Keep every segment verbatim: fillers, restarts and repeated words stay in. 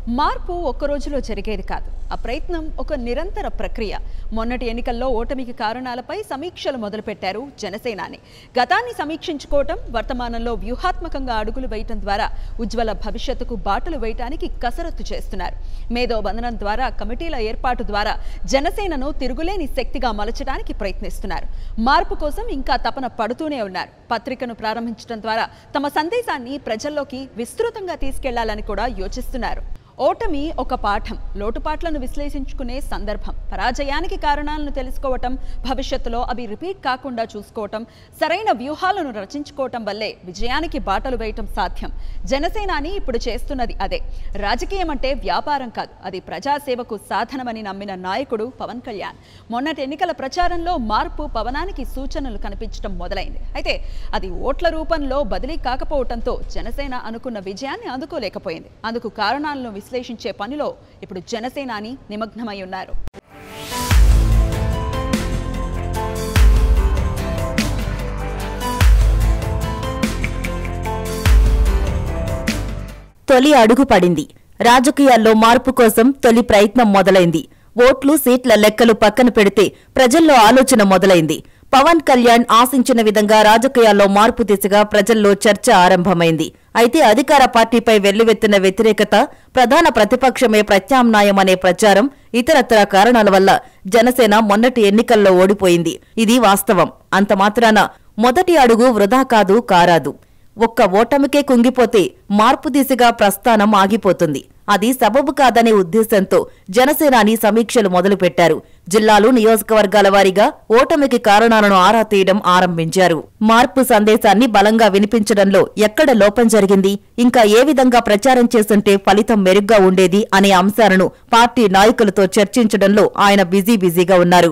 మార్పు ఒక్క రోజులో జరిగేది కాదు. ఆ ప్రయత్నం ఒక నిరంతర ప్రక్రియ. మొన్నటి ఎన్నికల్లో ఓటమికి కారణాలపై సమీక్షలు మొదలుపెట్టారు జనసేనాని. గతాన్ని సమీక్షించుకోవటం, వర్తమానంలో వ్యూహాత్మకంగా అడుగులు వేయటం ద్వారా ఉజ్వల భవిష్యత్తుకు బాటలు వేయటానికి కసరత్తు చేస్తున్నారు. మేధో బంధనం ద్వారా, కమిటీల ఏర్పాటు ద్వారా జనసేనను తిరుగులేని శక్తిగా మలచడానికి ప్రయత్నిస్తున్నారు. మార్పు కోసం ఇంకా తపన పడుతూనే ఉన్నారు. పత్రికను ప్రారంభించడం ద్వారా తమ సందేశాన్ని ప్రజల్లోకి విస్తృతంగా తీసుకెళ్లాలని కూడా యోచిస్తున్నారు. ఓటమి ఒక పాఠం, లోటుపాట్లను విశ్లేషించుకునే సందర్భం, పరాజయానికి కారణాలను తెలుసుకోవటం, భవిష్యత్తులో అవి రిపీట్ కాకుండా చూసుకోవటం, సరైన వ్యూహాలను రచించుకోవటం వల్లే విజయానికి బాటలు వేయటం సాధ్యం. జనసేనాని ఇప్పుడు చేస్తున్నది అదే. రాజకీయం అంటే వ్యాపారం కాదు, అది ప్రజాసేవకు సాధనమని నమ్మిన నాయకుడు పవన్ కళ్యాణ్. మొన్నటి ఎన్నికల ప్రచారంలో మార్పు పవనానికి సూచనలు కనిపించడం మొదలైంది. అయితే అది ఓట్ల రూపంలో బదిలీ కాకపోవడంతో జనసేన అనుకున్న విజయాన్ని అందుకోలేకపోయింది. అందుకు కారణాలను విశ్లేషించే పనిలో ఇప్పుడు జనసేనాని నిమగ్నమై ఉన్నారు. తొలి అడుగు పడింది. రాజకీయాల్లో మార్పు కోసం తొలి ప్రయత్నం మొదలైంది. ఓట్లు, సీట్ల లెక్కలు పక్కన పెడితే ప్రజల్లో ఆలోచన మొదలైంది. పవన్ కళ్యాణ్ ఆశించిన విధంగా రాజకీయాల్లో మార్పు దిశగా ప్రజల్లో చర్చ ఆరంభమైంది. అయితే అధికార పార్టీపై వెల్లువెత్తిన వ్యతిరేకత, ప్రధాన ప్రతిపక్షమే ప్రత్యామ్నాయమనే ప్రచారం, ఇతరత్ర కారణాల వల్ల జనసేన మొన్నటి ఎన్నికల్లో ఓడిపోయింది. ఇది వాస్తవం. అంత మాత్రాన మొదటి అడుగు వృధా కాదు, కారాదు. ఒక్క ఓటమికే కుంగిపోతే మార్పు దిశగా ప్రస్థానం ఆగిపోతుంది. అది సబబు కాదనే ఉద్దేశంతో జనసేనాని సమీక్షలు మొదలుపెట్టారు. జిల్లాలు, నియోజకవర్గాల వారీగా ఓటమికి కారణాలను ఆరా తీయడం ఆరంభించారు. మార్పు సందేశాన్ని బలంగా వినిపించడంలో ఎక్కడ లోపం జరిగింది, ఇంకా ఏ విధంగా ప్రచారం చేస్తుంటే ఫలితం మెరుగ్గా ఉండేది అనే అంశాలను పార్టీ నాయకులతో చర్చించడంలో ఆయన బిజీ బిజీగా ఉన్నారు.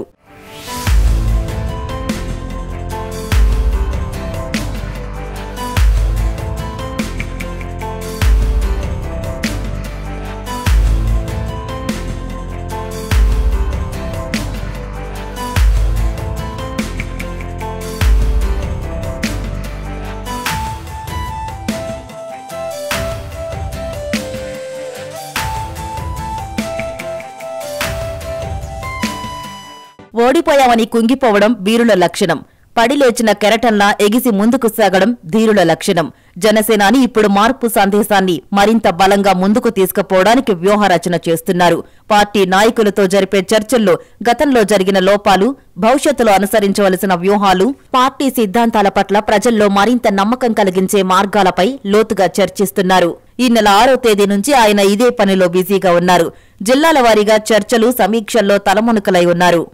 ఓడిపోయామని కుంగిపోవడం వీరుల లక్షణం. పడిలేచిన కెరటంలా ఎగిసి ముందుకు సాగడం ధీరుల లక్షణం. జనసేనాని ఇప్పుడు మార్పు సందేశాన్ని మరింత బలంగా ముందుకు తీసుకుపోవడానికి వ్యూహరచన చేస్తున్నారు. పార్టీ నాయకులతో జరిపే చర్చల్లో గతంలో జరిగిన లోపాలు, భవిష్యత్తులో అనుసరించవలసిన వ్యూహాలు, పార్టీ సిద్ధాంతాల పట్ల ప్రజల్లో మరింత నమ్మకం కలిగించే మార్గాలపై లోతుగా చర్చిస్తున్నారు. ఈ నెల ఆరో తేదీ నుంచి ఆయన ఇదే పనిలో బిజీగా ఉన్నారు. జిల్లాల వారీగా చర్చలు, సమీక్షల్లో తలమునకలై ఉన్నారు.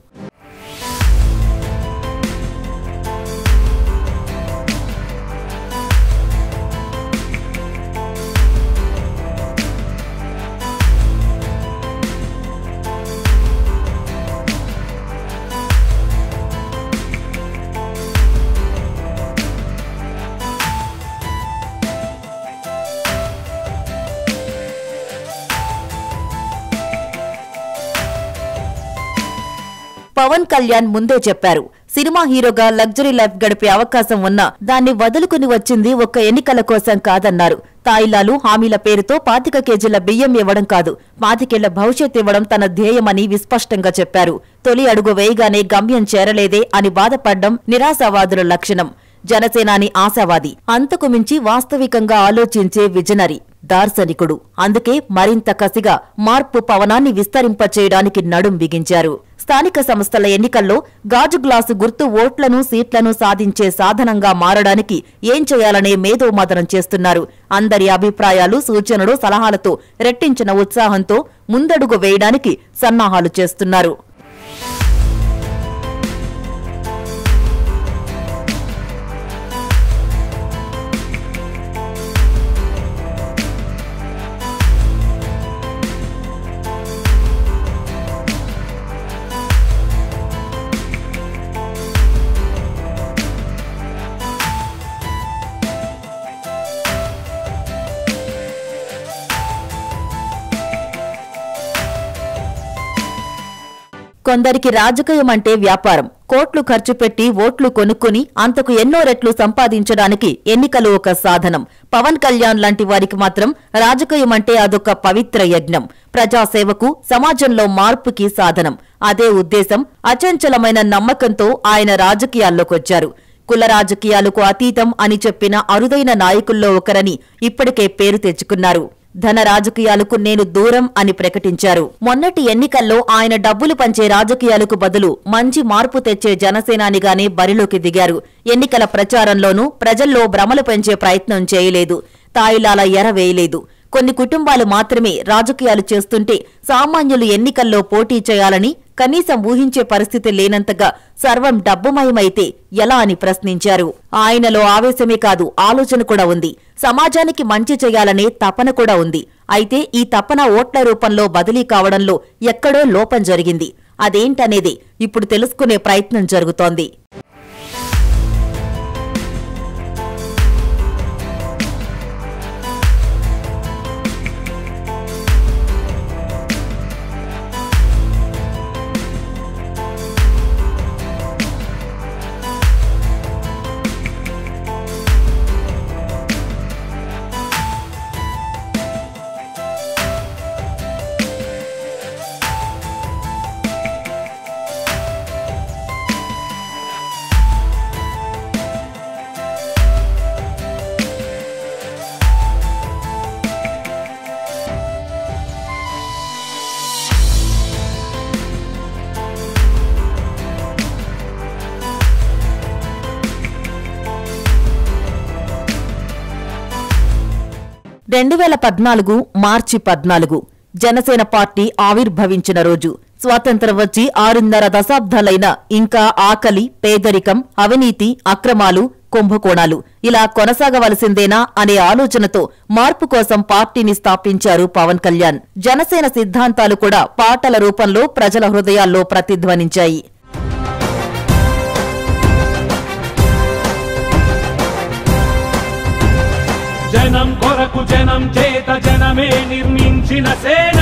పవన్ కళ్యాణ్ ముందే చెప్పారు, సినిమా హీరోగా లగ్జరీ లైఫ్ గడిపే అవకాశం ఉన్నా దాన్ని వదులుకుని వచ్చింది ఒక్క ఎన్నికల కోసం కాదన్నారు. తాయిలాలు, హామీల పేరుతో పాతిక కేజీల బియ్యం ఇవ్వడం కాదు, పాతికేళ్ల భవిష్యత్ ఇవ్వడం తన ధ్యేయమని విస్పష్టంగా చెప్పారు. తొలి అడుగు వేయగానే గమ్యం చేరలేదే అని బాధపడ్డం నిరాశావాదుల లక్షణం. జనసేనాని ఆశావాది, అంతకు మించి వాస్తవికంగా ఆలోచించే విజనరీ, దార్శనికుడు. అందుకే మరింత కసిగా మార్పు పవనాన్ని విస్తరింపచేయడానికి నడుం బిగించారు. స్థానిక సంస్థల ఎన్నికల్లో గాజు గ్లాసు గుర్తు ఓట్లను, సీట్లను సాధించే సాధనంగా మారడానికి ఏం చేయాలనే మేధోమథనం చేస్తున్నారు. అందరి అభిప్రాయాలు, సూచనలు, సలహాలతో రెట్టించిన ఉత్సాహంతో ముందడుగు వేయడానికి సన్నాహాలు చేస్తున్నారు. కొందరికి రాజకీయం అంటే వ్యాపారం. కోట్లు ఖర్చు పెట్టి ఓట్లు కొనుక్కుని అంతకు ఎన్నో రెట్లు సంపాదించడానికి ఎన్నికలు ఒక సాధనం. పవన్ కళ్యాణ్ లాంటి వారికి మాత్రం రాజకీయం అంటే అదొక పవిత్ర యజ్ఞం. ప్రజాసేవకు, సమాజంలో మార్పుకి సాధనం. అదే ఉద్దేశం, అచంచలమైన నమ్మకంతో ఆయన రాజకీయాల్లోకొచ్చారు. కుల రాజకీయాలకు అతీతం అని చెప్పిన అరుదైన నాయకుల్లో ఒకరని ఇప్పటికే పేరు తెచ్చుకున్నారు. ధన రాజకీయాలకు నేను దూరం అని ప్రకటించారు. మొన్నటి ఎన్నికల్లో ఆయన డబ్బులు పంచే రాజకీయాలకు బదులు మంచి మార్పు తెచ్చే జనసేనానిగానే బరిలోకి దిగారు. ఎన్నికల ప్రచారంలోనూ ప్రజల్లో భ్రమలు పెంచే ప్రయత్నం చేయలేదు. తాయిలాల ఎరవేయలేదు. కొన్ని కుటుంబాలు మాత్రమే రాజకీయాలు చేస్తుంటే సామాన్యులు ఎన్నికల్లో పోటీ చేయాలని కనీసం ఊహించే పరిస్థితి లేనంతగా సర్వం డబ్బుమయమైతే ఎలా అని ప్రశ్నించారు. ఆయనలో ఆవేశమే కాదు, ఆలోచన కూడా ఉంది. సమాజానికి మంచి చేయాలనే తపన కూడా ఉంది. అయితే ఈ తపన ఓట్ల రూపంలో బదిలీ కావడంలో ఎక్కడో లోపం జరిగింది. అదేంటనేది ఇప్పుడు తెలుసుకునే ప్రయత్నం జరుగుతోంది. రెండు వేల పద్నాలుగు మార్చి పద్నాలుగు జనసేన పార్టీ ఆవిర్భవించిన రోజు. స్వాతంత్ర్యం వచ్చి ఆరున్నర దశాబ్దాలైనా ఇంకా ఆకలి, పేదరికం, అవినీతి, అక్రమాలు, కుంభకోణాలు ఇలా కొనసాగవలసిందేనా అనే ఆలోచనతో మార్పు కోసం పార్టీని స్థాపించారు పవన్ కళ్యాణ్. జనసేన సిద్ధాంతాలు కూడా పాటల రూపంలో ప్రజల హృదయాల్లో ప్రతిధ్వనించాయి. జనం కొరకు జనం చేత జనమే నిర్మించిన సేన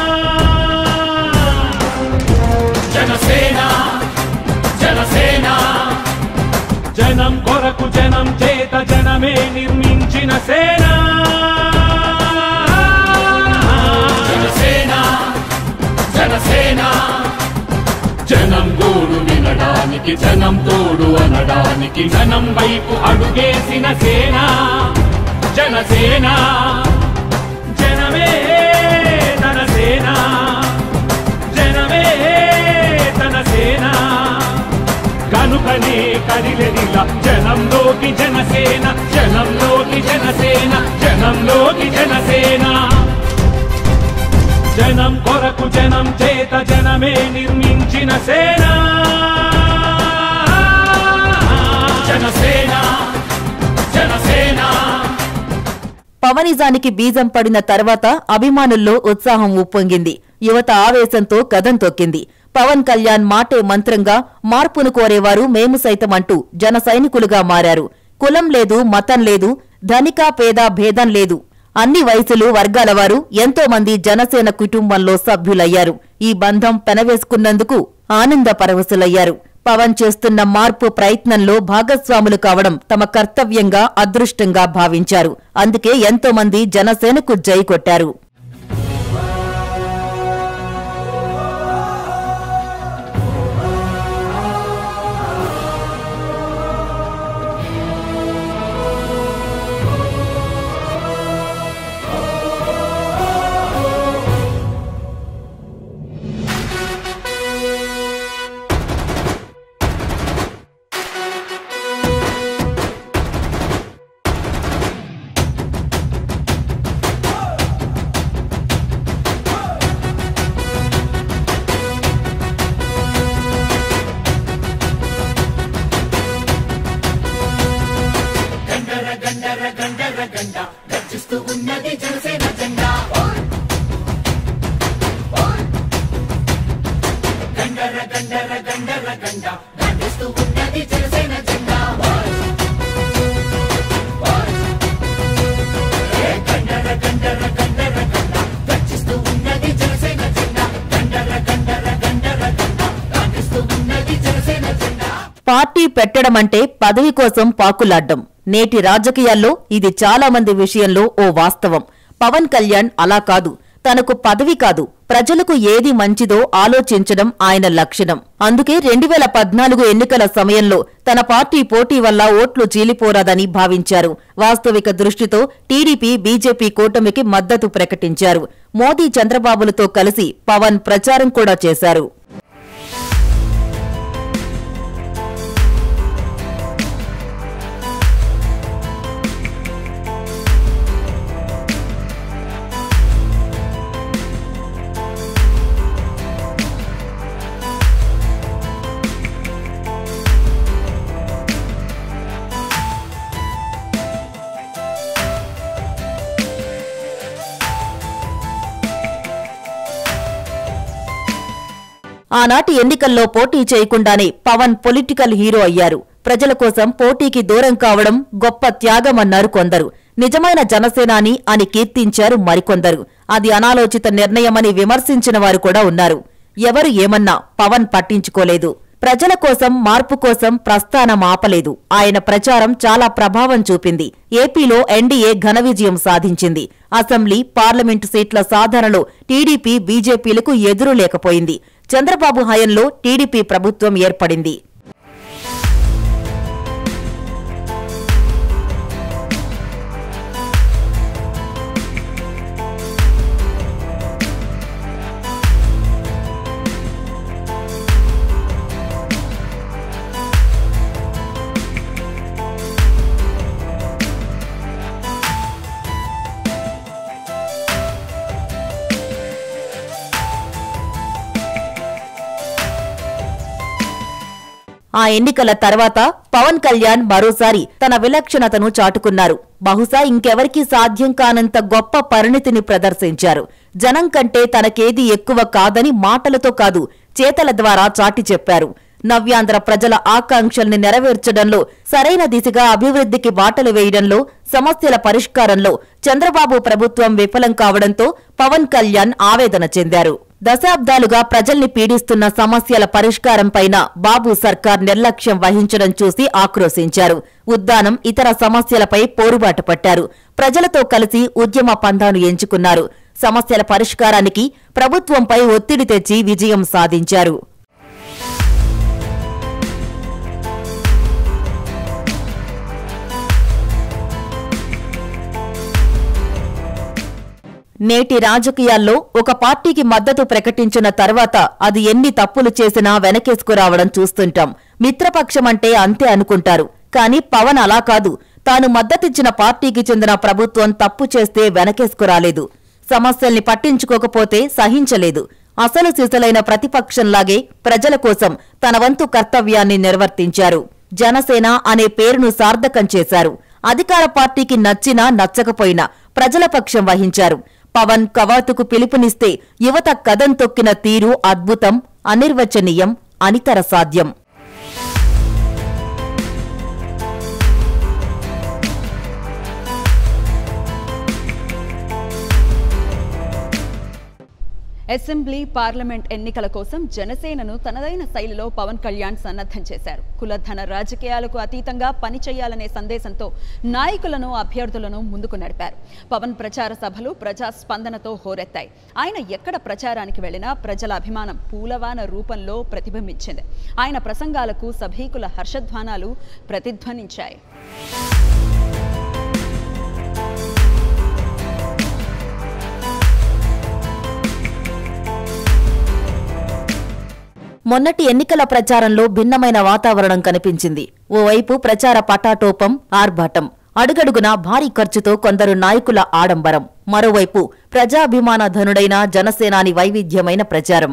జనసేన జనసేన జనం కొరకు జనం చేత జనమే నిర్మించిన సేన జనసేన జనసేన జనం గోడు వినడానికి జనం తోడు అనడానికి జనం వైపు అడుగేసిన సేన జనసేన జనమే తన సేన జనమే తన సేన కనుకనే కదిలెదిలా జనంలోకి జనసేన జనంలోకి జనసేన జనంలోకి జనసేన జనం కొరకు జనం చేత జనమే నిర్మించిన సేన జనసేన జనసేన పవనిజానికి బీజం పడిన తర్వాత అభిమానుల్లో ఉత్సాహం ఉప్పొంగింది. యువత ఆవేశంతో కదం తొక్కింది. పవన్ కళ్యాణ్ మాటే మంత్రంగా మార్పును కోరేవారు మేము సైతం అంటూ జన సైనికులుగా మారారు. కులం లేదు, మతం లేదు, ధనిక పేద భేదం లేదు. అన్ని వయసులు, వర్గాల వారు ఎంతో మంది జనసేన కుటుంబంలో సభ్యులయ్యారు. ఈ బంధం పెనవేసుకున్నందుకు ఆనంద పరవశులయ్యారు. పవన్ చేస్తున్న మార్పు ప్రయత్నంలో భాగస్వాములు కావడం తమ కర్తవ్యంగా, అదృష్టంగా భావించారు. అందుకే ఎంతో మంది జనసేనకు జై కొట్టారు. పార్టీ పెట్టడమంటే పదవి కోసం పాకులాడ్డం. నేటి రాజకీయాల్లో ఇది చాలా మంది విషయంలో ఓ వాస్తవం. పవన్ కళ్యాణ్ అలా కాదు. తనకు పదవి కాదు, ప్రజలకు ఏది మంచిదో ఆలోచించడం ఆయన లక్షణం. అందుకే రెండు వేల పద్నాలుగు ఎన్నికల సమయంలో తన పార్టీ పోటీ వల్ల ఓట్లు చీలిపోరాదని భావించారు. వాస్తవిక దృష్టితో టీడీపీ బీజేపీ కూటమికి మద్దతు ప్రకటించారు. మోదీ చంద్రబాబులతో కలిసి పవన్ ప్రచారం కూడా చేశారు. ఆనాటి ఎన్నికల్లో పోటీ చేయకుండానే పవన్ పొలిటికల్ హీరో అయ్యారు. ప్రజల కోసం పోటీకి దూరం కావడం గొప్ప త్యాగమన్నారు కొందరు. నిజమైన జనసేనాని అని కీర్తించారు మరికొందరు. అది అనాలోచిత నిర్ణయమని విమర్శించిన వారు కూడా ఉన్నారు. ఎవరు ఏమన్నా పవన్ పట్టించుకోలేదు. ప్రజల కోసం, మార్పు కోసం ప్రస్థానం ఆపలేదు. ఆయన ప్రచారం చాలా ప్రభావం చూపింది. ఏపీలో ఎన్డీఏ ఘన విజయం సాధించింది. అసెంబ్లీ, పార్లమెంటు సీట్ల సాధనలో టీడీపీ బీజేపీలకు ఎదురు లేకపోయింది. చంద్రబాబు హయంలో టీడీపీ ప్రభుత్వం ఏర్పడింది. ఆ ఎన్నికల తర్వాత పవన్ కళ్యాణ్ మరోసారి తన విలక్షణతను చాటుకున్నారు. బహుశా ఇంకెవరికీ సాధ్యం కానంత గొప్ప పరిణితిని ప్రదర్శించారు. జనం కంటే తనకేది ఎక్కువ కాదని మాటలతో కాదు, చేతల ద్వారా చాటి చెప్పారు. నవ్యాంధ్ర ప్రజల ఆకాంక్షల్ని నెరవేర్చడంలో, సరైన దిశగా అభివృద్ధికి బాటలు వేయడంలో, సమస్యల పరిష్కారంలో చంద్రబాబు ప్రభుత్వం విఫలం కావడంతో పవన్ కళ్యాణ్ ఆవేదన చెందారు. దశాబ్దాలుగా ప్రజల్ని పీడిస్తున్న సమస్యల పరిష్కారంపైన బాబు సర్కార్ నిర్లక్ష్యం వహించడం చూసి ఆక్రోశించారు. ఉద్దానం, ఇతర సమస్యలపై పోరుబాటు పట్టారు. ప్రజలతో కలిసి ఉద్యమ పంథాను ఎంచుకున్నారు. సమస్యల పరిష్కారానికి ప్రభుత్వంపై ఒత్తిడి తెచ్చి విజయం సాధించారు. నేటి రాజకీయాల్లో ఒక పార్టీకి మద్దతు ప్రకటించిన తర్వాత అది ఎన్ని తప్పులు చేసినా వెనకేసుకురావడం చూస్తుంటాం. మిత్రపక్షమంటే అంతే అనుకుంటారు. కానీ పవన్ అలా కాదు. తాను మద్దతిచ్చిన పార్టీకి చెందిన ప్రభుత్వం తప్పు చేస్తే వెనకేసుకురాలేదు. సమస్యల్ని పట్టించుకోకపోతే సహించలేదు. అసలు సిసలైన ప్రతిపక్షంలాగే ప్రజల కోసం తన వంతు కర్తవ్యాన్ని నిర్వర్తించారు. జనసేన అనే పేరును సార్థకం చేశారు. అధికార పార్టీకి నచ్చినా నచ్చకపోయినా ప్రజల పక్షం వహించారు. పవన్ కవాతుకు పిలుపునిస్తే యువత కదం తొక్కిన తీరు అద్భుతం, అనిర్వచనీయం, అనితర సాధ్యం. అసెంబ్లీ, పార్లమెంట్ ఎన్నికల కోసం జనసేనను తనదైన శైలిలో పవన్ కళ్యాణ్ సన్నద్ధం చేశారు. కులధన రాజకీయాలకు అతీతంగా పనిచేయాలనే సందేశంతో నాయకులను, అభ్యర్థులను ముందుకు నడిపారు. పవన్ ప్రచార సభలు ప్రజా స్పందనతో హోరెత్తాయి. ఆయన ఎక్కడ ప్రచారానికి వెళ్లినా ప్రజల అభిమానం పూలవాన రూపంలో ప్రతిబింబించింది. ఆయన ప్రసంగాలకు సభీకుల హర్షధ్వానాలు ప్రతిధ్వనించాయి. మొన్నటి ఎన్నికల ప్రచారంలో భిన్నమైన వాతావరణం కనిపించింది. ఓవైపు ప్రచార పటాటోపం, ఆర్భాటం, అడుగడుగునా భారీ ఖర్చుతో కొందరు నాయకుల ఆడంబరం, మరోవైపు ప్రజాభిమాన ధనుడైన జనసేనాని వైవిధ్యమైన ప్రచారం.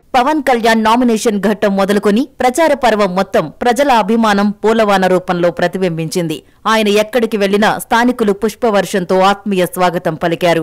పవన్ కళ్యాణ్ నామినేషన్ ఘట్టం మొదలుకొని ప్రచార పర్వం మొత్తం ప్రజల అభిమానం పూలవాన రూపంలో ప్రతిబింబించింది. ఆయన ఎక్కడికి వెళ్లినా స్థానికులు పుష్పవర్షంతో ఆత్మీయ స్వాగతం పలికారు.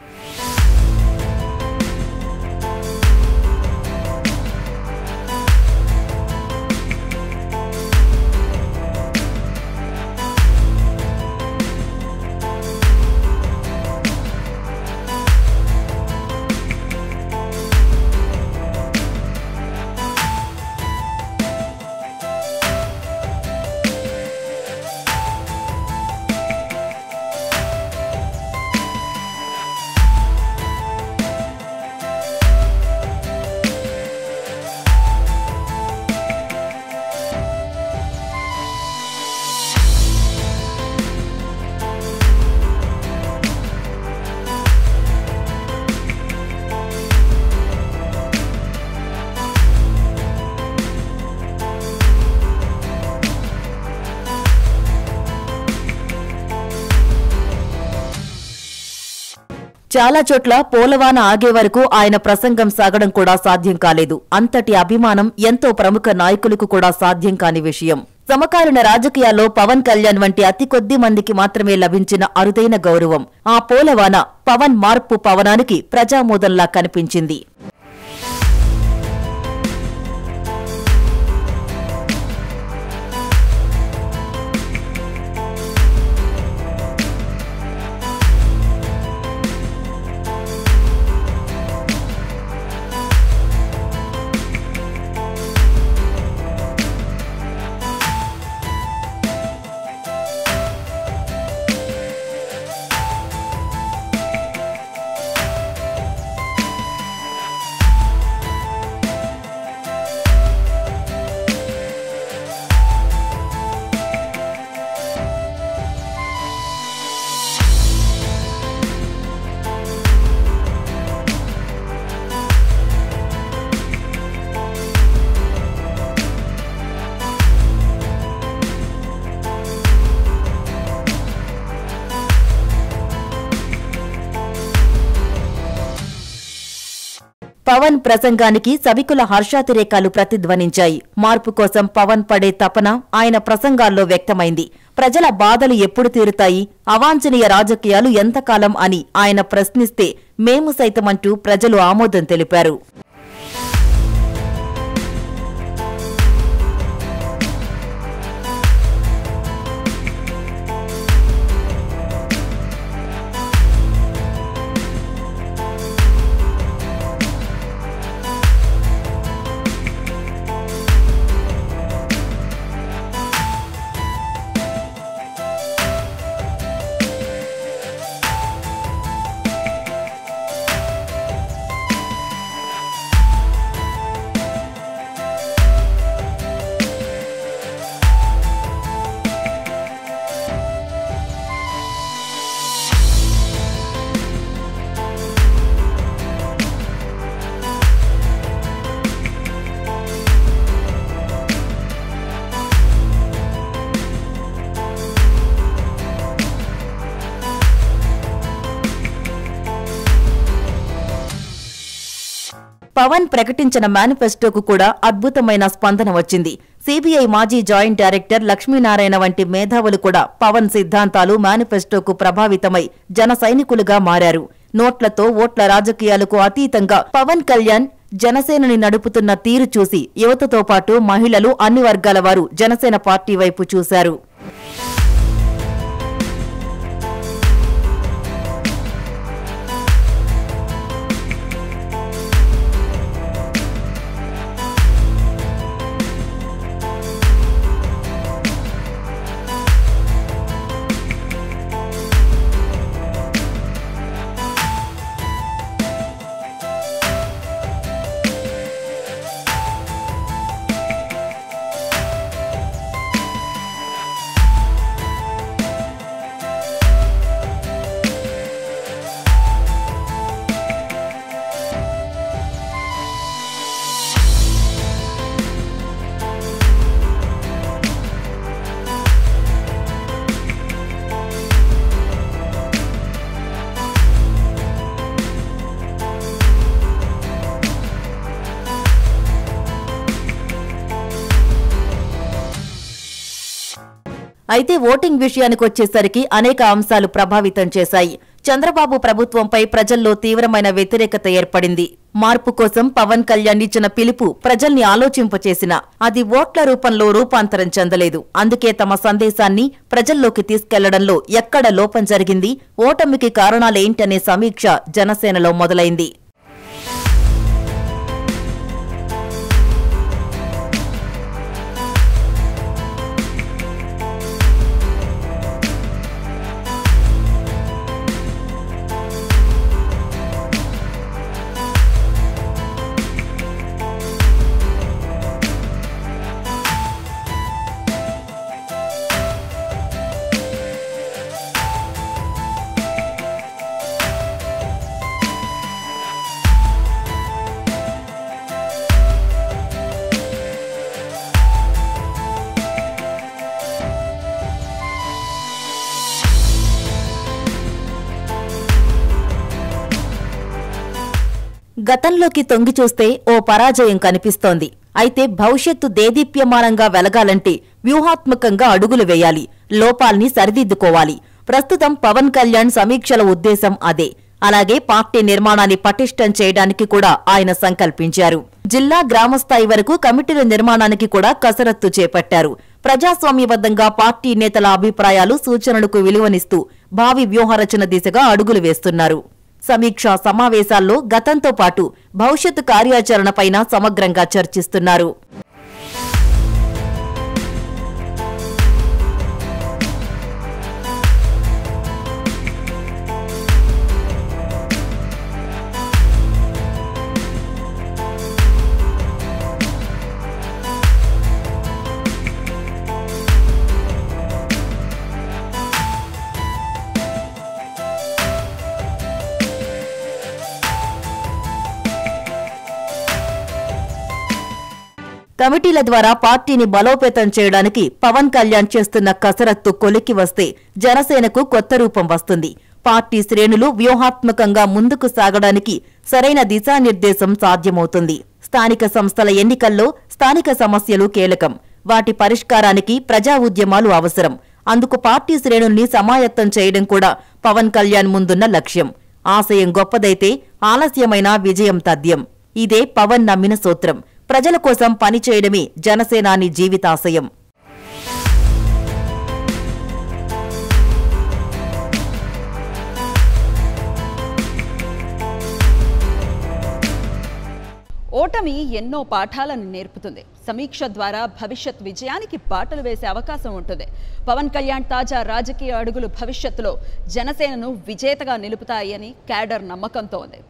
చాలా చోట్ల పోలవాన ఆగే వరకు ఆయన ప్రసంగం సాగడం కూడా సాధ్యం కాలేదు. అంతటి అభిమానం ఎంతో ప్రముఖ నాయకులకు కూడా సాధ్యం కాని విషయం. సమకాలీన రాజకీయాల్లో పవన్ కళ్యాణ్ వంటి అతి కొద్ది మందికి మాత్రమే లభించిన అరుదైన గౌరవం. ఆ పోలవాన పవన్ మార్పు పవనానికి ప్రజామోదంలా కనిపించింది. పవన్ ప్రసంగానికి సభికుల హర్షాతిరేకాలు ప్రతిధ్వనించాయి. మార్పు కోసం పవన్ పడే తపన ఆయన ప్రసంగాల్లో వ్యక్తమైంది. ప్రజల బాధలు ఎప్పుడు తీరుతాయి, అవాంఛనీయ రాజకీయాలు ఎంతకాలం అని ఆయన ప్రశ్నిస్తే మేము సైతమంటూ ప్రజలు ఆమోదం తెలిపారు. పవన్ ప్రకటించిన మేనిఫెస్టోకు కూడా అద్భుతమైన స్పందన వచ్చింది. సీబీఐ మాజీ జాయింట్ డైరెక్టర్ లక్ష్మీనారాయణ వంటి మేధావులు కూడా పవన్ సిద్ధాంతాలు మేనిఫెస్టోకు ప్రభావితమై జన సైనికులుగా మారారు. నోట్లతో ఓట్ల రాజకీయాలకు అతీతంగా పవన్ కళ్యాణ్ జనసేనని నడుపుతున్న తీరు చూసి యువతతో పాటు మహిళలు, అన్ని వర్గాల వారు జనసేన పార్టీ వైపు చూశారు. అయితే ఓటింగ్ విషయానికొచ్చేసరికి అనేక అంశాలు ప్రభావితం చేశాయి. చంద్రబాబు ప్రభుత్వంపై ప్రజల్లో తీవ్రమైన వ్యతిరేకత ఏర్పడింది. మార్పు కోసం పవన్ కళ్యాణ్ ఇచ్చిన పిలుపు ప్రజల్ని ఆలోచింపచేసిన అది ఓట్ల రూపంలో రూపాంతరం చెందలేదు. అందుకే తమ సందేశాన్ని ప్రజల్లోకి తీసుకెళ్లడంలో ఎక్కడ లోపం జరిగింది, ఓటమికి కారణాలేంటనే సమీక్ష జనసేనలో మొదలైంది. గతంలోకి తొంగి చూస్తే ఓ పరాజయం కనిపిస్తోంది. అయితే భవిష్యత్తు దేదీప్యమానంగా వెలగాలంటే వ్యూహాత్మకంగా అడుగులు వేయాలి, లోపాల్ని సరిదిద్దుకోవాలి. ప్రస్తుతం పవన్ కళ్యాణ్ సమీక్షల ఉద్దేశం అదే. అలాగే పార్టీ నిర్మాణాన్ని పటిష్టం చేయడానికి కూడా ఆయన సంకల్పించారు. జిల్లా గ్రామస్థాయి వరకు కమిటీల నిర్మాణానికి కూడా కసరత్తు చేపట్టారు. ప్రజాస్వామ్యబద్ధంగా పార్టీ నేతల అభిప్రాయాలు, సూచనలకు విలువనిస్తూ భావి వ్యూహరచన దిశగా అడుగులు వేస్తున్నారు. సమీక్షా సమావేశాల్లో గతంతో పాటు భవిష్యత్తు కార్యాచరణపైన సమగ్రంగా చర్చిస్తున్నారు. కమిటీల ద్వారా పార్టీని బలోపేతం చేయడానికి పవన్ కళ్యాణ్ చేస్తున్న కసరత్తు కొలిక్కి వస్తే జనసేనకు కొత్త రూపం వస్తుంది. పార్టీ శ్రేణులు వ్యూహాత్మకంగా ముందుకు సాగడానికి సరైన దిశానిర్దేశం సాధ్యమవుతుంది. స్థానిక సంస్థల ఎన్నికల్లో స్థానిక సమస్యలు కీలకం. వాటి పరిష్కారానికి ప్రజా ఉద్యమాలు అవసరం. అందుకు పార్టీ శ్రేణుల్ని సమాయత్తం చేయడం కూడా పవన్ కళ్యాణ్ ముందున్న లక్ష్యం. ఆశయం గొప్పదైతే ఆలస్యమైన విజయం తథ్యం. ఇదే పవన్ నమ్మిన సూత్రం. ప్రజల కోసం పనిచేయడమే జనసేనాని జీవితాశయం. ఓటమి ఎన్నో పాఠాలను నేర్పుతుంది. సమీక్ష ద్వారా భవిష్యత్ విజయానికి బాటలు వేసే అవకాశం ఉంటుంది. పవన్ కళ్యాణ్ తాజా రాజకీయ అడుగులు భవిష్యత్తులో జనసేనను విజేతగా నిలుపుతాయని క్యాడర్ నమ్మకంతో ఉంది.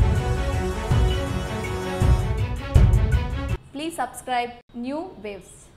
Please subscribe New Waves.